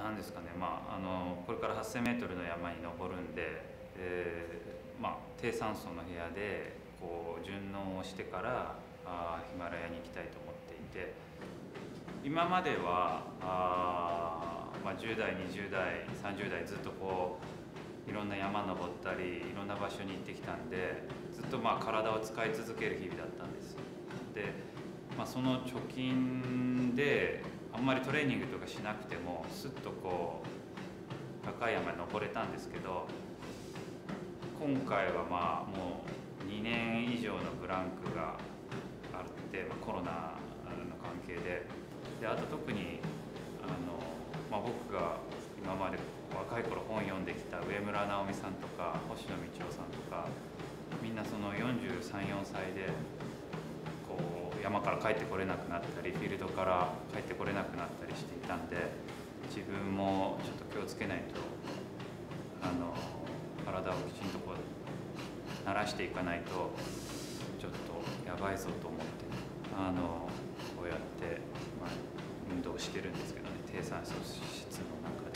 なんですかね、これから 8,000 メートルの山に登るんで、低酸素の部屋でこう順応をしてからヒマラヤに行きたいと思っていて、今までは10代20代30代ずっとこういろんな山登ったりいろんな場所に行ってきたんで、ずっと体を使い続ける日々だったんです。で、その貯金であんまりトレーニングとかしなくてもすっとこう高い山に登れたんですけど、今回はもう2年以上のブランクがあって、コロナの関係で、あと特に僕が今まで若い頃本読んできた上村直美さんとか星野道夫さんとか、みんなその43、4歳でこう山から帰ってこれなくなったりフィールドから帰ってこれなくなったりしていたんで、自分もちょっと気をつけないと体をきちんとこう慣らしていかないとちょっとやばいぞと思って、こうやって運動してるんですけどね、低酸素室の中で。